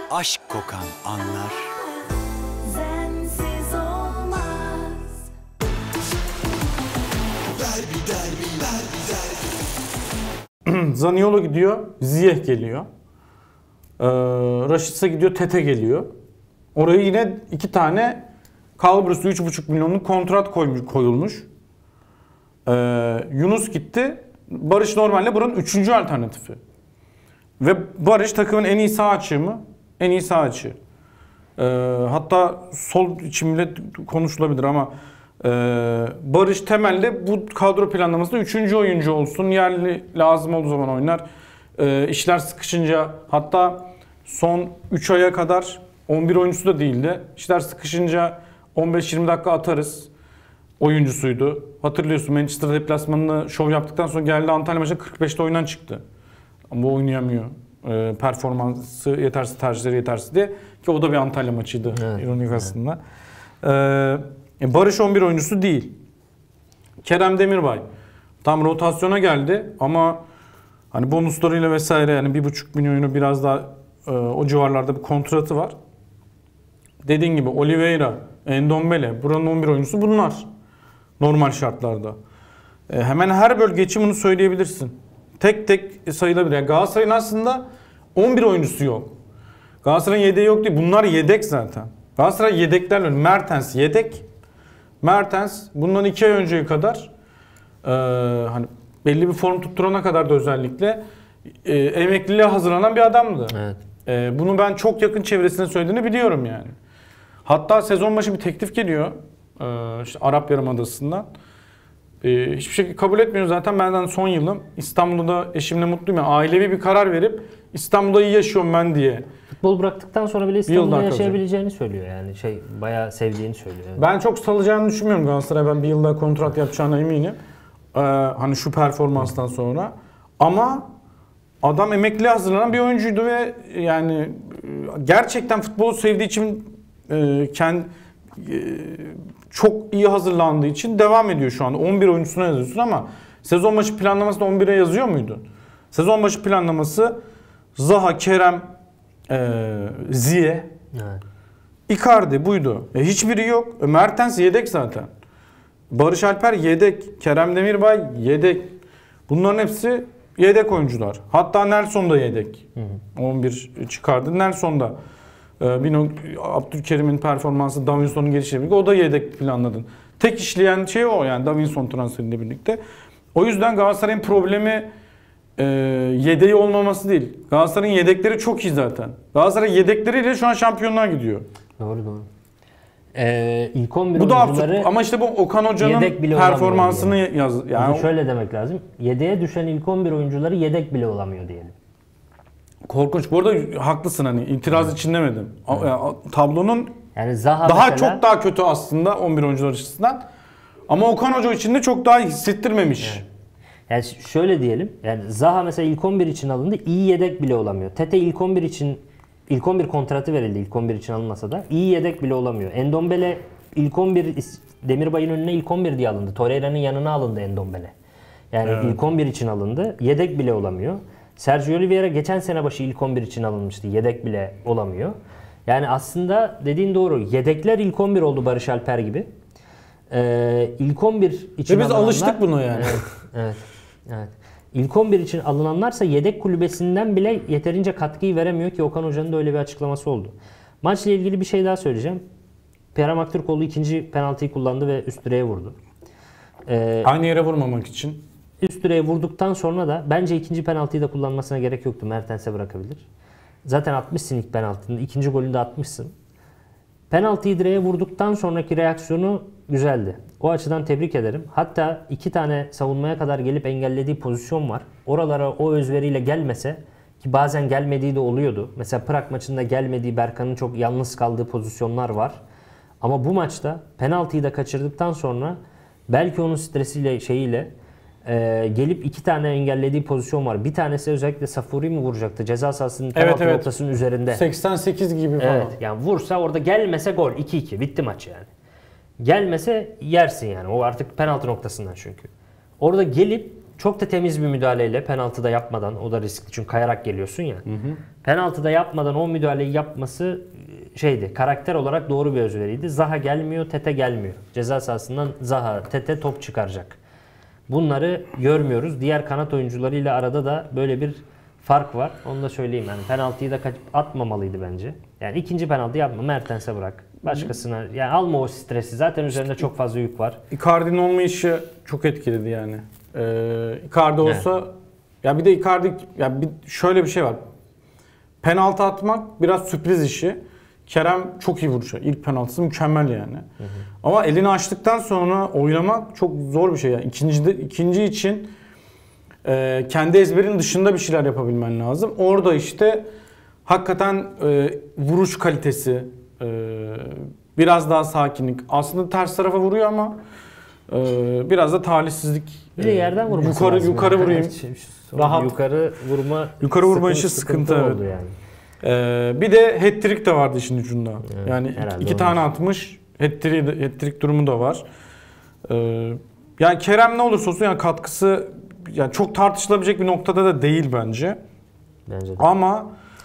aşk kokan anlar. Sensiz olmaz. Zaniolo gidiyor, Ziyech geliyor. Rashica gidiyor, Tete geliyor. Oraya yine 2 tane Kalbrus'ta 3,5 milyonluk kontrat koyulmuş. Yunus gitti. Barış normalde buranın 3. alternatifi. Ve Barış takımın en iyi sağ açığı mı? En iyi sağ açığı. Hatta sol için bile konuşulabilir ama Barış temelde bu kadro planlamasında 3. oyuncu olsun. Yerli lazım olduğu zaman oynar. İşler sıkışınca, hatta son 3 aya kadar 11 oyuncusu da değildi. İşler sıkışınca 15-20 dakika atarız oyuncusuydu. Hatırlıyorsun, Manchester deplasmanını şov yaptıktan sonra geldi Antalya maçında 45'te oyundan çıktı. Ama o oynayamıyor. Performansı yetersiz, tercihleri yetersiz diye. Ki o da bir Antalya maçıydı, evet, ironik aslında. Barış 11 oyuncusu değil. Kerem Demirbay tam rotasyona geldi ama hani bonuslarıyla vesaire, yani 1,5 milyonu biraz daha o civarlarda bir kontratı var. Dediğin gibi Oliveira, Endombele, buranın 11 oyuncusu bunlar. Normal şartlarda. Hemen her bölge için bunu söyleyebilirsin. Tek tek sayılabilir. Yani Galatasaray'ın aslında 11 oyuncusu yok. Galatasaray'ın yedeği yok değil. Bunlar yedek zaten. Galatasaray yedeklerle, Mertens yedek. Mertens bundan 2 ay önceye kadar hani belli bir form tutturana kadar da özellikle emekliliğe hazırlanan bir adamdı. Evet. Bunu ben çok yakın çevresinde söylediğini biliyorum yani. Hatta sezon başı bir teklif geliyor işte Arap Yarımadası'ndan. Hiçbir şey kabul etmiyor zaten. Benden son yılım İstanbul'da eşimle mutluyum. Yani ailevi bir karar verip İstanbul'da iyi yaşıyorum ben diye. Futbol bıraktıktan sonra bile İstanbul'da yaşayabileceğini söylüyor yani. Bayağı sevdiğini söylüyor. Yani. Ben çok salacağını düşünmüyorum Galatasaray. Ben bir yılda kontrat yapacağına eminim. Hani şu performanstan sonra. Ama adam emekliye hazırlanan bir oyuncuydu ve yani gerçekten futbolu sevdiği için çok iyi hazırlandığı için devam ediyor şu anda. 11 oyuncusuna yazıyorsun ama sezon başı planlamasında 11'e yazıyor muydu? Sezon başı planlaması Zaha, Kerem, Ziyech, evet, Icardi buydu. Hiçbiri yok. Mertens yedek zaten. Barış Alper yedek. Kerem Demirbay yedek. Bunların hepsi yedek oyuncular. Hatta Nelson da yedek. 11 çıkardı. Nelson da. Abdülkerim'in performansı, Davinson'un gelişiyle birlikte o da yedek planladın. Tek işleyen şey o yani Davinson transferiyle birlikte. O yüzden Galatasaray'ın problemi yedeği olmaması değil. Galatasaray'ın yedekleri çok iyi zaten. Galatasaray yedekleriyle şu an şampiyonluğa gidiyor. Doğru. İlk 11 bu da oyuncuları absürt ama işte bu Okan Hoca'nın performansını yaz. Yani şöyle demek lazım. Yedeğe düşen ilk 11 oyuncuları yedek bile olamıyor diyelim. Korkunç. Bu arada haklısın, hani itiraz için demedim. Tablonun yani Zaha daha mesela, çok daha kötü aslında 11 oyuncular açısından. Ama Okan Hoca için de çok daha hissettirmemiş. Evet. Yani şöyle diyelim. Yani Zaha mesela ilk 11 için alındı. İyi yedek bile olamıyor. Tete ilk 11 için ilk 11 kontratı verildi. İlk 11 için alınmasa da iyi yedek bile olamıyor. Endombele ilk 11 Demirbay'ın önüne ilk 11 diye alındı. Torreira'nın yanına alındı Endombele. Yani evet, ilk 11 için alındı. Yedek bile olamıyor. Sergio Oliveira geçen sene başı ilk 11 için alınmıştı. Yedek bile olamıyor. Yani aslında dediğin doğru. Yedekler ilk 11 oldu Barış Alper gibi. İlk 11 için ve biz alıştık buna yani. Evet. İlk 11 için alınanlarsa yedek kulübesinden bile yeterince katkıyı veremiyor ki Okan Hoca'nın da öyle bir açıklaması oldu. Maçla ilgili bir şey daha söyleyeceğim. Kerem Aktürkoğlu ikinci penaltıyı kullandı ve üst direğe vurdu. Aynı yere vurmamak için. Üst direğe vurduktan sonra da bence ikinci penaltıyı da kullanmasına gerek yoktu. Mertens'e bırakabilir. Zaten atmışsın ilk penaltını. İkinci golünü de atmışsın. Penaltıyı direğe vurduktan sonraki reaksiyonu güzeldi. O açıdan tebrik ederim. Hatta 2 tane savunmaya kadar gelip engellediği pozisyon var. Oralara o özveriyle gelmese, ki bazen gelmediği de oluyordu. Mesela Prag maçında gelmediği, Berkan'ın çok yalnız kaldığı pozisyonlar var. Ama bu maçta penaltıyı da kaçırdıktan sonra belki onun stresiyle gelip 2 tane engellediği pozisyon var. Bir tanesi özellikle Safuri mi vuracaktı? Ceza sahasının penaltı noktasının üzerinde. 88 gibi falan. Evet, yani vursa orada, gelmese gol. 2-2 bitti maç yani. Gelmese yersin yani. O artık penaltı noktasından çünkü. Orada gelip çok da temiz bir müdahaleyle penaltıda yapmadan, o da riskli çünkü kayarak geliyorsun ya. Penaltıda yapmadan o müdahaleyi yapması karakter olarak doğru bir özveriydi. Zaha gelmiyor, Tete gelmiyor. Ceza sahasından Zaha, Tete top çıkaracak. Bunları görmüyoruz. Diğer kanat oyuncularıyla arada da böyle bir fark var. Onu da söyleyeyim yani. Penaltıyı da atmamalıydı bence. Yani ikinci penaltı yapma. Mertens'e bırak. Başkasına yani alma o stresi. Zaten üzerinde çok fazla yük var. Icardi'nin olmayışı çok etkiledi yani. Icardi olsa ya bir de Icardi şöyle bir şey var. Penaltı atmak biraz sürpriz işi. Kerem çok iyi vuruşu. İlk penaltısı mükemmel yani. Ama elini açtıktan sonra oynamak çok zor bir şey yani. İkinci için kendi ezberinin dışında bir şeyler yapabilmen lazım. Orada işte hakikaten vuruş kalitesi, biraz daha sakinlik. Aslında ters tarafa vuruyor ama biraz da talihsizlik. Bir de yerden vurması lazım. Yukarı vurayım. Rahat. Yukarı vurma işi sıkıntı oldu yani. Bir de hat-trick de vardı işin ucunda. Evet, yani iki tane atmış. Hat-trick durumu da var. Yani Kerem ne olursa olsun yani katkısı yani çok tartışılabilecek bir noktada da değil bence. Bence de. Ama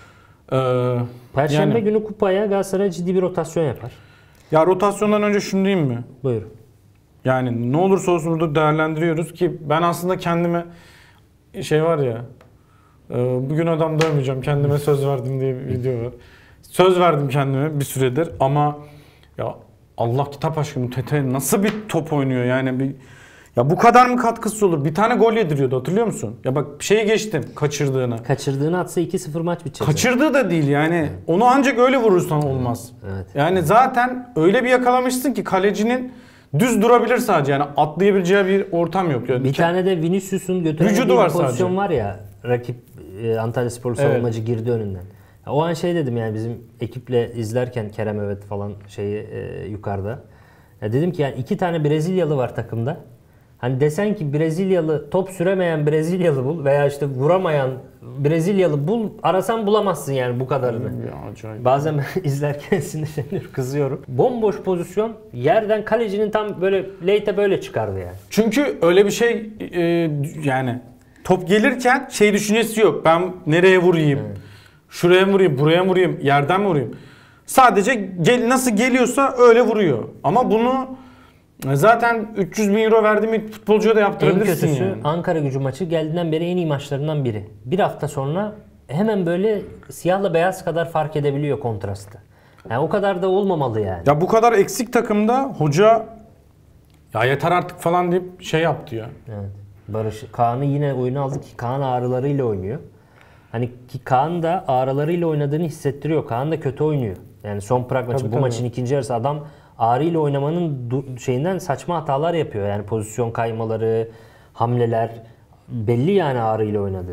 Perşembe günü kupaya Galatasaray ciddi bir rotasyon yapar. Ya rotasyondan önce şunu diyeyim mi? Buyur. Yani ne olursa olsun burada değerlendiriyoruz ki ben aslında kendime var ya bugün adam dövmeyeceğim kendime söz verdim diye bir video var. Söz verdim kendime bir süredir ama ya Allah kitap aşkına Tete nasıl bir top oynuyor yani ya bu kadar mı katkısı olur? Bir tane gol yediriyordu hatırlıyor musun? Ya bak şeyi geçtim kaçırdığını. Kaçırdığını atsa 2-0 maç bitecek. Kaçırdığı da değil yani. Evet. Onu ancak öyle vurursan olmaz. Evet. Yani zaten öyle bir yakalamışsın ki kalecinin düz durabilir sadece yani atlayabileceği bir ortam yok. Yani bir tane de Vinicius'un götüremediği bir pozisyon var ya rakip Antalyaspor savunmacı girdi önünden. O an dedim yani bizim ekiple izlerken Kerem falan yukarıda. Ya dedim ki yani 2 tane Brezilyalı var takımda. Hani desen ki Brezilyalı top süremeyen Brezilyalı bul veya işte vuramayan Brezilyalı bul arasan bulamazsın yani bu kadarını. Ya, acayip. Bazen ben izlerken sinirleniyorum, kızıyorum. Bomboş pozisyon yerden kalecinin tam böyle Leite böyle çıkardı yani. Çünkü öyle bir şey yani top gelirken düşüncesi yok. Ben nereye vurayım? Evet. Şuraya mı vurayım? Buraya mı vurayım? Yerden mi vurayım? Sadece nasıl geliyorsa öyle vuruyor. Ama bunu zaten 300 bin euro verdiğim bir futbolcuya da yaptırabilirsin. En kötüsü yani. Ankara Gücü maçı geldiğinden beri en iyi maçlarından biri. Bir hafta sonra hemen böyle siyahla beyaz kadar fark edebiliyor kontrastı. Yani o kadar da olmamalı yani. Ya bu kadar eksik takımda hoca ya yeter artık falan deyip yaptı ya. Evet. Barış Kaan'ı yine oyuna aldı ki Kaan ağrılarıyla oynuyor. Hani ki Kaan da ağrılarıyla oynadığını hissettiriyor. Kaan da kötü oynuyor. Yani son Prag maçı bu maçın ikinci yarısı adam ağrıyla oynamanın saçma hatalar yapıyor. Yani pozisyon kaymaları, hamleler belli yani ağrıyla oynadı.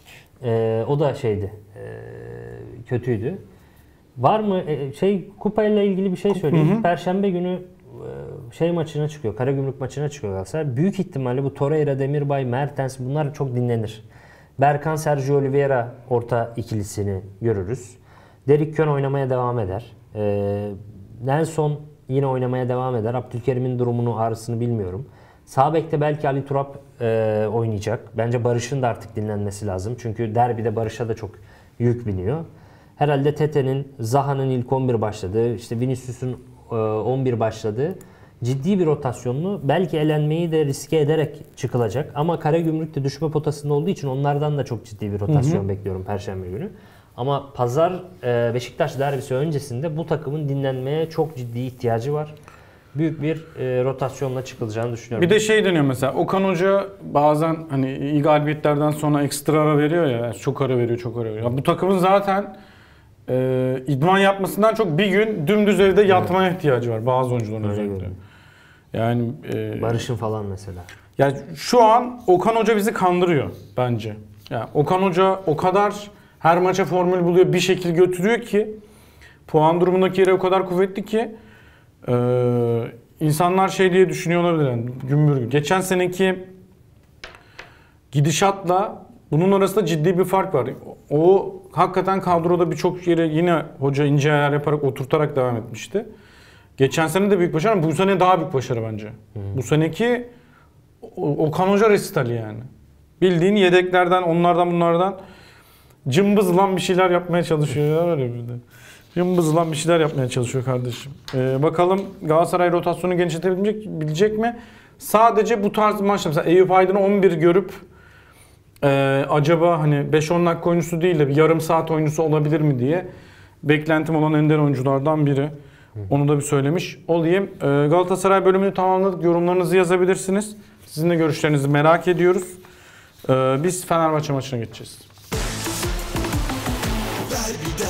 O da kötüydü. Var mı kupayla ilgili bir şey söyleyeyim. Perşembe günü maçına çıkıyor. Karagümrük maçına çıkıyor Galatasaray. Büyük ihtimalle bu Torreira, Demirbay, Mertens bunlar çok dinlenir. Berkan, Sergio Oliveira orta ikilisini görürüz. Derrick Köhn oynamaya devam eder. Nelson yine oynamaya devam eder. Abdülkerim'in durumunu, ağrısını bilmiyorum. Sağ bekte belki Ali Turap oynayacak. Bence Barış'ın da artık dinlenmesi lazım. Çünkü derbide Barış'a da çok yük biniyor. Herhalde Tete'nin, Zaha'nın ilk 11 başladığı, işte Vinicius'un 11 başladığı ciddi bir rotasyonlu. Belki elenmeyi de riske ederek çıkılacak. Ama Karagümrük de düşme potasında olduğu için onlardan da çok ciddi bir rotasyon bekliyorum Perşembe günü. Ama Pazar Beşiktaş derbisi öncesinde bu takımın dinlenmeye çok ciddi ihtiyacı var. Büyük bir rotasyonla çıkılacağını düşünüyorum. Bir de deniyor mesela Okan Hoca bazen hani iyi galibiyetlerden sonra ekstra ara veriyor ya. Çok ara veriyor. Ya bu takımın zaten idman yapmasından çok bir gün dümdüz evde yatmaya ihtiyacı var bazı oyuncuların özellikle. Yani Barış'ın falan mesela. Ya şu an Okan Hoca bizi kandırıyor bence. Ya Okan Hoca o kadar her maça formül buluyor, bir şekil götürüyor ki puan durumundaki yeri o kadar kuvvetli ki insanlar diye düşünüyor olabilir. Yani, gümbür. Geçen seneki gidişatla bunun arasında ciddi bir fark var. O hakikaten kadroda birçok yere yine hoca ince ayar yaparak oturtarak devam etmişti. Geçen sene de büyük başarı ama bu sene daha büyük başarı bence. Bu seneki Okan Hoca resitali yani. Bildiğin yedeklerden, onlardan bunlardan cımbızlan bir şeyler yapmaya çalışıyor. Ya öyle bir de. Cımbızlan bir şeyler yapmaya çalışıyor kardeşim. Bakalım Galatasaray rotasyonu genişletebilecek mi? Sadece bu tarz maçlar, mesela Eyüp Aydın'ı 11 görüp acaba hani 5-10 dakika oyuncusu değil de bir yarım saat oyuncusu olabilir mi diye beklentim olan ender oyunculardan biri. Onu da bir söylemiş olayım. Galatasaray bölümünü tamamladık. Yorumlarınızı yazabilirsiniz. Sizin de görüşlerinizi merak ediyoruz. Biz Fenerbahçe maçına geçeceğiz. Derbide